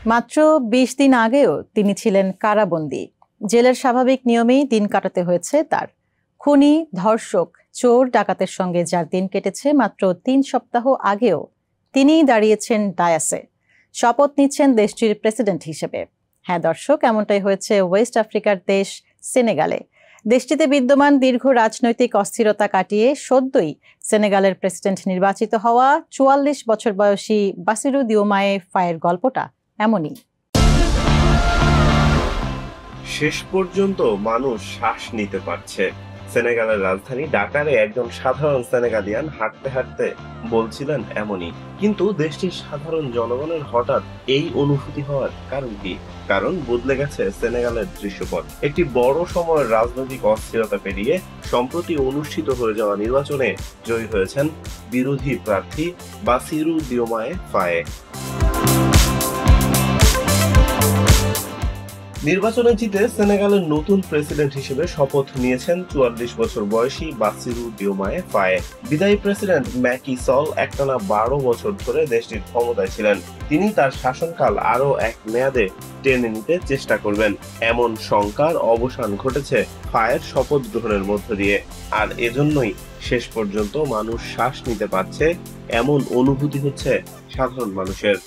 মাত্র ২০ দিন আগেও তিনি ছিলেন কারাবন্দী। জেলের স্বাভাবিক নিয়মেই দিন কাটাতে হয়েছে তার। খুনি, ধর্ষক, চোর, ডাকাতের সঙ্গে যার দিন কেটেছে মাত্র ৩ সপ্তাহ আগেও তিনিই দাঁড়িয়েছেন ডায়াসে, শপথ নিচ্ছেন দেশটির প্রেসিডেন্ট হিসেবে। হ্যাঁ দর্শক, এমনটাই হয়েছে ওয়েস্ট আফ্রিকার দেশ সেনেগালে। দেশটিতে বিদ্যমান দীর্ঘ রাজনৈতিক অস্থিরতা কাটিয়ে সদ্যই সেনেগালের প্রেসিডেন্ট নির্বাচিত হওয়া ৪৪ বছর বয়সী বাসিরু দিওমায়ে ফায়ের গল্পটা এমনই। শেষ পর্যন্ত মানুষ শ্বাস নিতে পারছে। সেনেগালের রাজধানী ডাকারে একজন সাধারণ সেনেগালিয়ান হাঁটতে হাঁটতে বলছিলেন এমনই। কিন্তু দেশটির সাধারণ জনগণের হঠাৎ এই অনুভূতি হওয়ার কারণ কি? কারণ বদলে গেছে সেনেগালের দৃশ্যপট। একটি বড় সময়ের রাজনৈতিক অস্থিরতা পেরিয়ে সম্প্রতি অনুষ্ঠিত হয়ে যাওয়া নির্বাচনে জয়ী হয়েছেন বিরোধী প্রার্থী বাসিরু দিওমায়ে ফায়ে। নির্বাচনে জিতে সেনেগালের নতুন প্রেসিডেন্ট হিসেবে শপথ নিয়েছেন ৪৪ বছর বয়সী বাসিরু দিওমায়ে ফায়ে। বিদায়ী প্রেসিডেন্ট ম্যাকি সল একটানা ১২ বছর ধরে দেশটির ক্ষমতায় ছিলেন। তিনি তার শাসনকাল আরও এক মেয়াদে টেনে নিতে চেষ্টা করবেন, এমন শঙ্কার অবসান ঘটেছে ফায়ের শপথ গ্রহণের মধ্য দিয়ে। আর এজন্যই শেষ পর্যন্ত মানুষ শ্বাস নিতে পারছে, এমন অনুভূতি হচ্ছে সাধারণ মানুষের।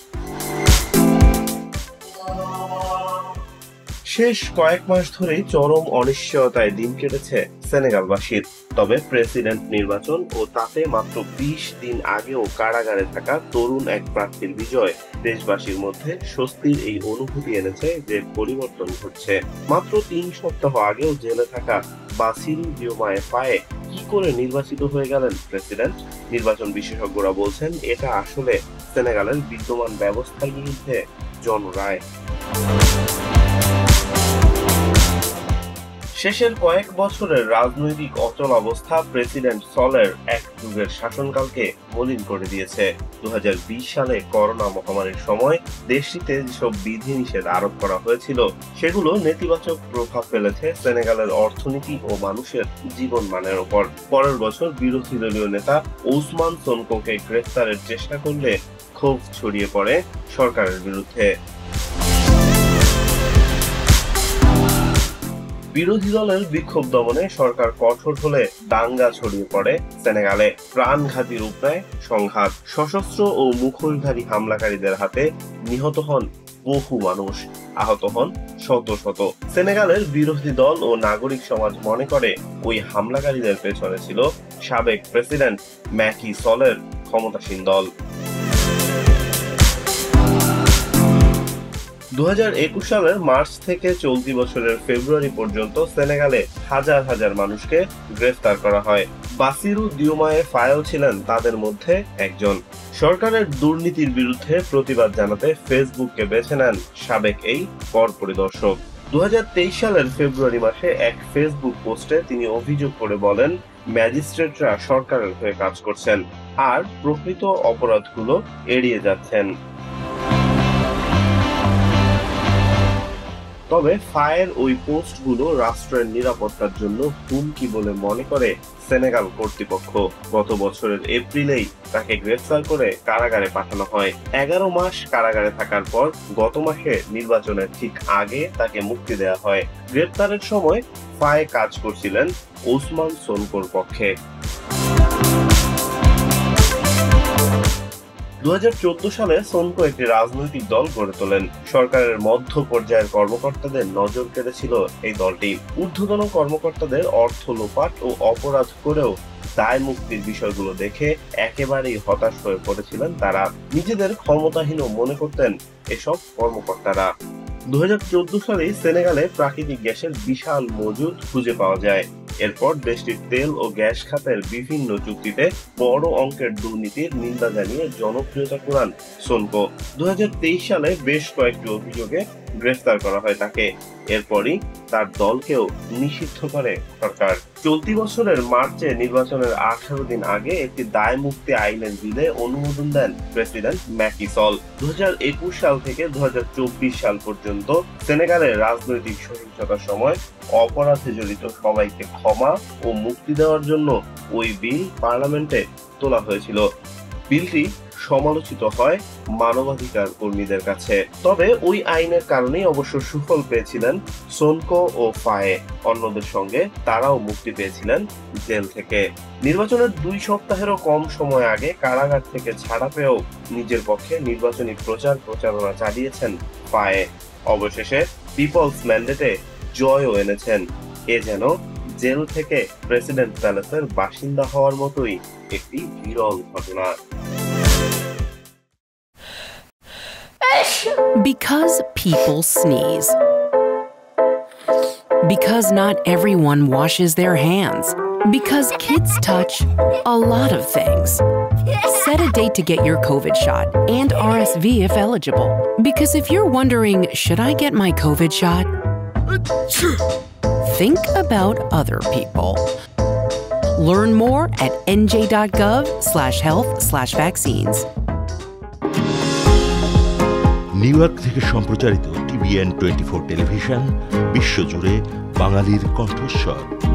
শেষ কয়েক মাস ধরেই চরম অনিশ্চয়তায় দিন কেটেছে সেনেগালবাসীর। তবে প্রেসিডেন্ট নির্বাচন ও তাতে মাত্র ২০ দিন আগেও কারাগারে থাকা তরুণ এক প্রার্থীর বিজয় দেশবাসীর মধ্যে স্বস্তির এই অনুভূতি এনেছে যে পরিবর্তন ঘটছে। মাত্র ৩ সপ্তাহ আগেও জেলে থাকা বাসিরু দিওমায়ে ফায়ে কি করে নির্বাচিত হয়ে গেলেন প্রেসিডেন্ট? নির্বাচন বিশেষজ্ঞরা বলছেন এটা আসলে সেনেগালের বিদ্যমান ব্যবস্থার বিরুদ্ধে জনরায়। শেষের কয়েক বছরের রাজনৈতিক অচল অবস্থা প্রেসিডেন্ট সলের এক যুগের শাসনকালকে মলিন করে দিয়েছে। ২০২০ সালে করোনা মহামারীর সময় দেশটিতে যেসব বিধিনিষেধ আরোপ করা হয়েছিল সেগুলো নেতিবাচক প্রভাব ফেলেছে সেনেগালের অর্থনীতি ও মানুষের জীবনমানের ওপর। পরের বছর বিরোধী দলীয় নেতা ওসমান সোনকোকে গ্রেফতারের চেষ্টা করলে ক্ষোভ ছড়িয়ে পড়ে সরকারের বিরুদ্ধে। বিরোধী দলের বিক্ষোভ দমনে সরকার কঠোর হলে দাঙ্গা ছড়িয়ে পড়ে সেনেগালে। প্রাণঘাতী রূপ নেয় সংঘাত। সশস্ত্র ও মুখোশধারী হামলাকারীদের হাতে নিহত হন বহু মানুষ, আহত হন শত শত। সেনেগালের বিরোধী দল ও নাগরিক সমাজ মনে করে ওই হামলাকারীদের পেছনে ছিল সাবেক প্রেসিডেন্ট ম্যাকি সলের ক্ষমতাসীন দল। ২০২১ সালের মার্চ থেকে চলতি বছরের ফেব্রুয়ারি পর্যন্ত সেনেগালে হাজার হাজার মানুষকে গ্রেফতার করা হয়। বাসিরু দিওমায়ে ফায়েও ছিলেন তাদের মধ্যে একজন। সরকারের দুর্নীতির বিরুদ্ধে প্রতিবাদ জানাতে ফেসবুককে বেছে নেন সাবেক এই কর পরিদর্শক। ২০২৩ সালের ফেব্রুয়ারি মাসে এক ফেসবুক পোস্টে তিনি অভিযোগ করে বলেন ম্যাজিস্ট্রেটরা সরকারের হয়ে কাজ করছেন আর প্রকৃত অপরাধগুলো এড়িয়ে যাচ্ছেন। তবে ফায়ের ওই পোস্টগুলো রাষ্ট্রের নিরাপত্তার জন্য হুমকি বলে মনে করে সেনেগাল কর্তৃপক্ষ। গত বছরের এপ্রিলেই তাকে গ্রেফতার করে কারাগারে পাঠানো হয়। ১১ মাস কারাগারে থাকার পর গত মাসে নির্বাচনের ঠিক আগে তাকে মুক্তি দেওয়া হয়। গ্রেফতারের সময় ফায়ে কাজ করছিলেন ওসমান সোনকোর পক্ষে। ২০১৪ সালে সোনকো একটি রাজনৈতিক দল গড়ে তোলেন। সরকারের মধ্য পর্যায়ের কর্মকর্তাদের নজর কেড়েছিল এই দলটি। ঊর্ধ্বতন কর্মকর্তাদের অর্থ লোপাট ও অপরাধ করেও দায় মুক্তির বিষয়গুলো দেখে একেবারেই হতাশ হয়ে পড়েছিলেন তারা। নিজেদের ক্ষমতাহীন মনে করতেন এসব কর্মকর্তারা। ২০১৪ সালে সেনেগালে প্রাকৃতিক গ্যাসের বিশাল মজুদ খুঁজে পাওয়া যায়। এরপর দেশটির তেল ও গ্যাস খাতের বিভিন্ন চুক্তিতে বড় অঙ্কের দুর্নীতির নিন্দা জানিয়ে জনপ্রিয়তা কুড়ান সোনকো। ২০২৩ সালে বেশ কয়েকটি অভিযোগে গ্রেফতার করা হয় তাকে। এরপরই তার দলকেও নিষিদ্ধ করে সরকার। চলতি বছরের মার্চে নির্বাচনের ১৮ দিন আগে একটি দায় মুক্তি আইনের বিলে অনুমোদন দেন প্রেসিডেন্ট ম্যাকি সল। ২০২১ সাল থেকে ২০২৪ সাল পর্যন্ত সেনেগালের রাজনৈতিক সহিংসতার সময় অপরাধে জড়িত সবাইকে ক্ষমা ও মুক্তি দেওয়ার জন্য ওই বিল পার্লামেন্টে তোলা হয়েছিল। বিলটি সমালোচিত হয় মানবাধিকার কর্মীদের কাছে। তবে ওই আইনের কারণেই অবশ্য সুফল পেয়েছিলেন সোনকো ও ফায়ে। অন্যদের সঙ্গে তারাও মুক্তি পেয়েছিলেন জেল থেকে। নির্বাচনের 2 সপ্তাহেরও কম সময় আগে কারাগার থেকে ছাড়া পেয়েও নিজের পক্ষে নির্বাচনী প্রচারণা চালিয়েছেন ফায়ে। অবশেষে পিপলস ম্যান্ডেটে জয়ও এনেছেন। এ যেন জেল থেকে প্রেসিডেন্ট প্যালেসের বাসিন্দা হওয়ার মতোই একটি বিরল ঘটনা। Because people sneeze. Because not everyone washes their hands. Because kids touch a lot of things. Set a date to get your COVID shot and RSV if eligible. Because if you're wondering, should I get my COVID shot? Think about other people. Learn more at nj.gov/health/vaccines. New York থেকে সম্প্রচারিত TVN 24 television বিশ্বজুড়ে বাঙালির কণ্ঠস্বর।